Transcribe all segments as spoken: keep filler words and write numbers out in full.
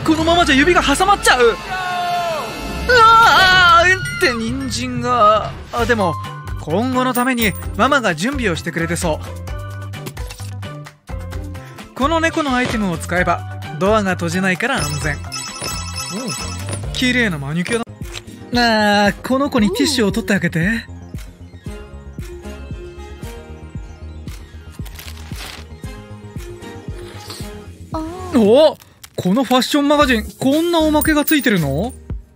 このままじゃ指が挟まっちゃう。うわーって人参が。あ、でも今後のためにママが準備をしてくれてそう。この猫のアイテムを使えばドアが閉じないから安全。お、綺麗なマニキュアだ。あー、この子にティッシュを取ってあげて。お、このファッションマガジン、こんなおまけがついてるの？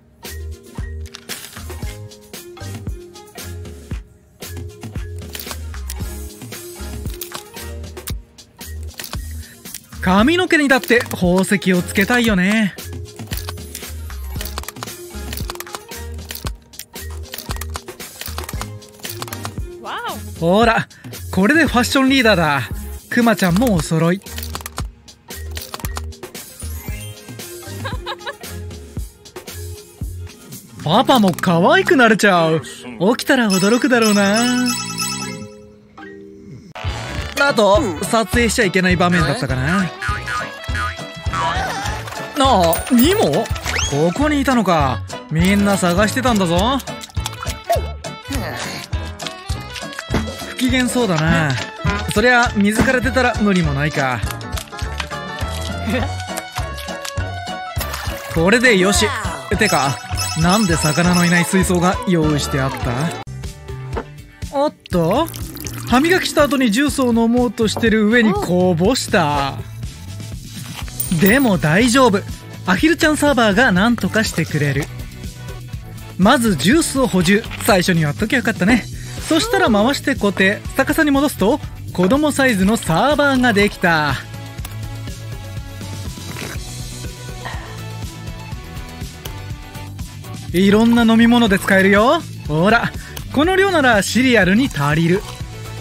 髪の毛にだって宝石をつけたいよね。ほら、これでファッションリーダーだ。クマちゃんもお揃い。パパも可愛くなれちゃう。起きたら驚くだろうな。あと撮影しちゃいけない場面だったかな。ああ、ニモ？ここにいたのか。みんな探してたんだぞ。不機嫌そうだな。そりゃ水から出たら無理もないか。これでよし。てか、なんで魚のいない水槽が用意してあった？おっと、歯磨きした後にジュースを飲もうとしてる上にこぼした。でも大丈夫。アヒルちゃんサーバーが何とかしてくれる。まずジュースを補充。最初にやっときゃよかったね。そしたら回して固定。逆さに戻すと子供サイズのサーバーができた。いろんな飲み物で使えるよ。ほら、この量ならシリアルに足りる。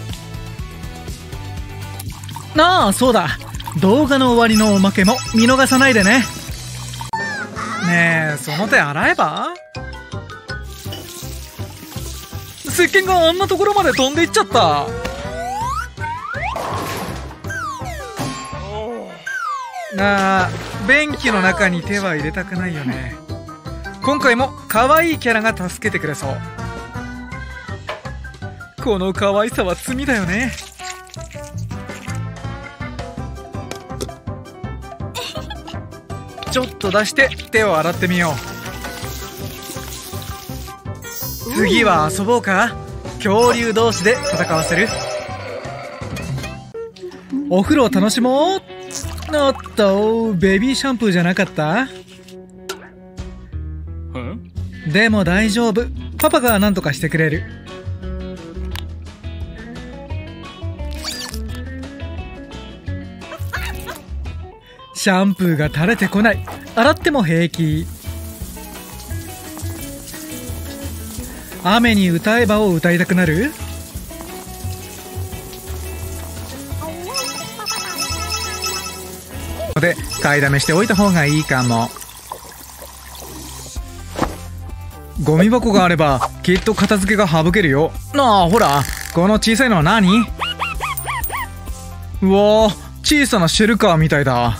ああ、そうだ。動画の終わりのおまけも見逃さないでね。ねえ、その手洗えば？石鹸があんなところまで飛んでいっちゃった。ああ、便器の中に手は入れたくないよね。今回も可愛いキャラが助けてくれそう。この可愛さは罪だよね。ちょっと出して手を洗ってみよう。次は遊ぼうか。恐竜同士で戦わせる。お風呂を楽しもう。おっと、ベビーシャンプーじゃなかった？でも大丈夫。パパが何とかしてくれる。シャンプーが垂れてこない。洗っても平気。雨に歌えばを歌いたくなる？で、買いだめしておいた方がいいかも。ゴミ箱があればきっと片付けが省けるよ。なあ、ほら、この小さいのは何？うわー、小さなシェルカーみたいだ。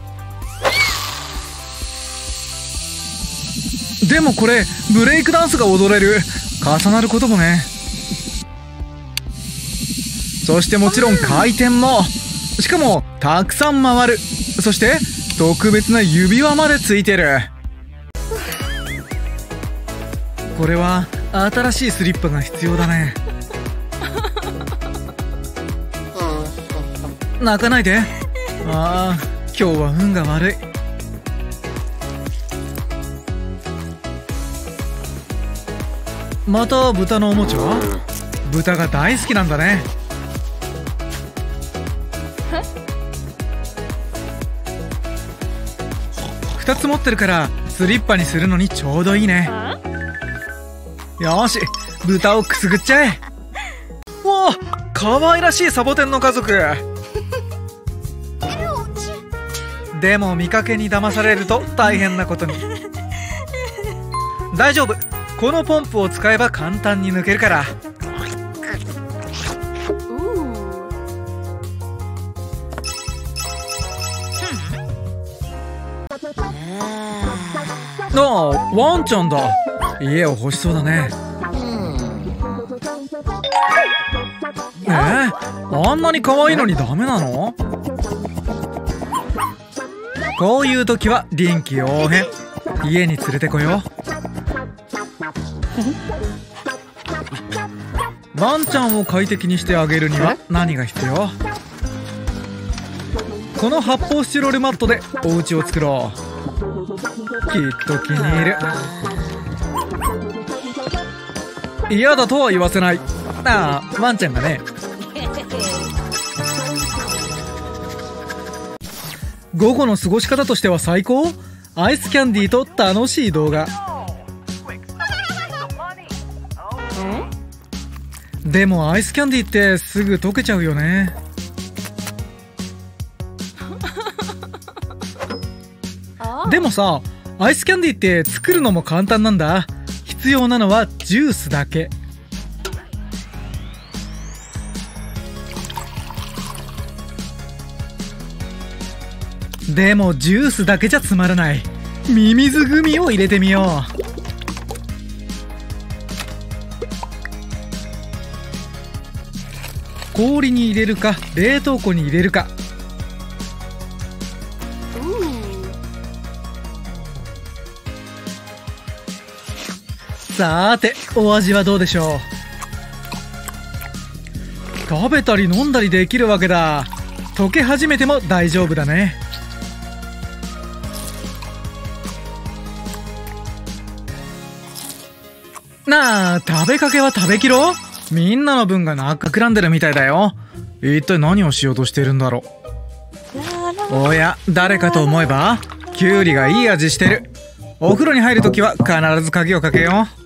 でもこれブレイクダンスが踊れる。重なることもね。そしてもちろん回転も。しかもたくさん回る。そして特別な指輪までついてる。これは新しいスリッパが必要だね。泣かないで。ああ、今日は運が悪い。また豚のおもちゃ？豚が大好きなんだね。ふたつ持ってるからスリッパにするのにちょうどいいね。よし、豚をくすぐっちゃえ。わあ、かわいらしいサボテンの家族。でも見かけに騙されると大変なことに。大丈夫。このポンプを使えば簡単に抜けるから。 ああ、ワンちゃんだ。家を欲しそうだね。えー、あんなに可愛いのにダメなの？こういう時は臨機応変、家に連れてこよう。ワンちゃんを快適にしてあげるには何が必要？この発泡スチロールマットでお家を作ろう。きっと気に入る。嫌だとは言わせない。ああ、ワンちゃんがね。午後の過ごし方としては最高。アイスキャンディーと楽しい動画。でもアイスキャンディーってすぐ溶けちゃうよね。でもさ、アイスキャンディーって作るのも簡単なんだ。必要なのはジュースだけ。でもジュースだけじゃつまらない。ミミズグミを入れてみよう。氷に入れるか冷凍庫に入れるか。さーて、お味はどうでしょう。食べたり飲んだりできるわけだ。溶け始めても大丈夫だね。なあ、食べかけは食べきろう。みんなの分が中くらんでるみたいだよ。一体何をしようとしてるんだろう。おや、誰かと思えばキュウリがいい味してる。お風呂に入るときは必ず鍵をかけよう。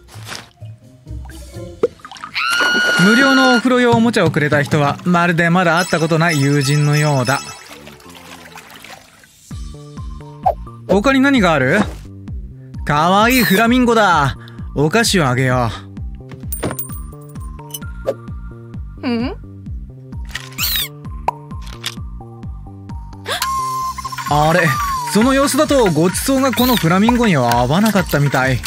無料のお風呂用おもちゃをくれた人はまるでまだ会ったことない友人のようだ。他に何がある？かわいいフラミンゴだ。お菓子をあげよう。ん？あれ、その様子だとごちそうがこのフラミンゴには合わなかったみたい。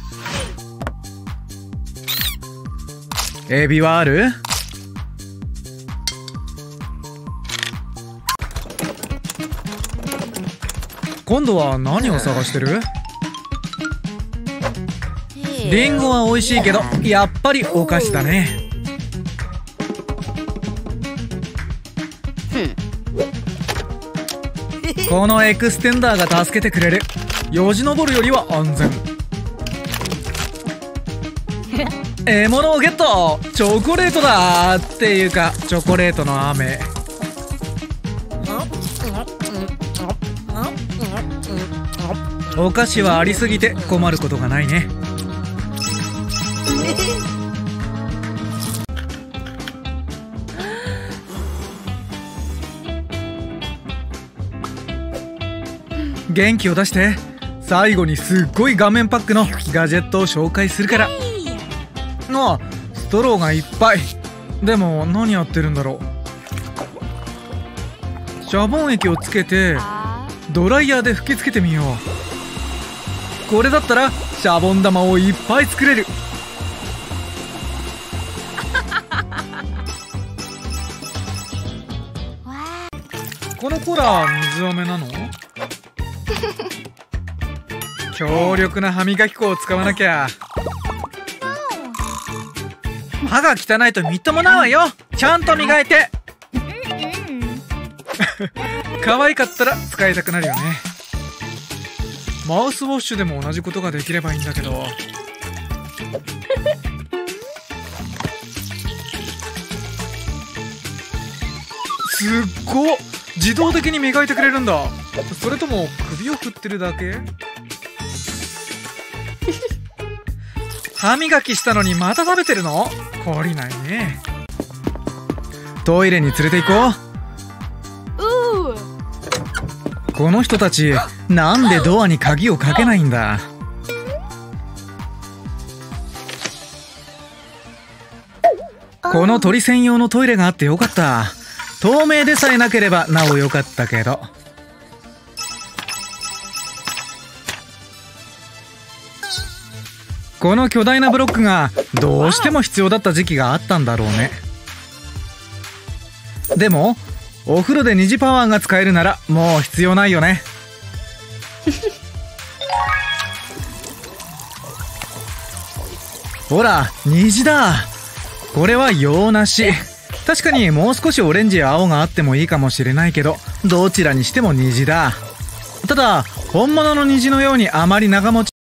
エビはある？今度は何を探してる？リンゴは美味しいけどやっぱりお菓子だね。このエクステンダーが助けてくれる。よじ登るよりは安全。獲物をゲット。チョコレートだ。っていうかチョコレートの雨。お菓子はありすぎて困ることがないね。元気を出して。最後にすっごい画面パックのガジェットを紹介するから。あ、ストローがいっぱい。でも何やってるんだろう。シャボン液をつけてドライヤーで吹きつけてみよう。これだったらシャボン玉をいっぱい作れる。このコラ水飴なの？強力な歯磨き粉を使わなきゃ。歯が汚いとみっともないわよ。ちゃんと磨いて。可愛かったら使いたくなるよね。マウスウォッシュでも同じことができればいいんだけど。すっごっ、自動的に磨いてくれるんだ。それとも首を振ってるだけ？歯磨きしたのにまた食べてるの？懲りないね。トイレに連れて行こう。この人たちなんでドアに鍵をかけないんだ。この鳥専用のトイレがあってよかった。透明でさえなければなおよかったけど。 この巨大なブロックがどうしても必要だった時期があったんだろうね。でもお風呂で虹パワーが使えるならもう必要ないよね。ほら虹だ。これは洋梨。確かにもう少しオレンジや青があってもいいかもしれないけど、どちらにしても虹だ。ただ本物の虹のようにあまり長持ち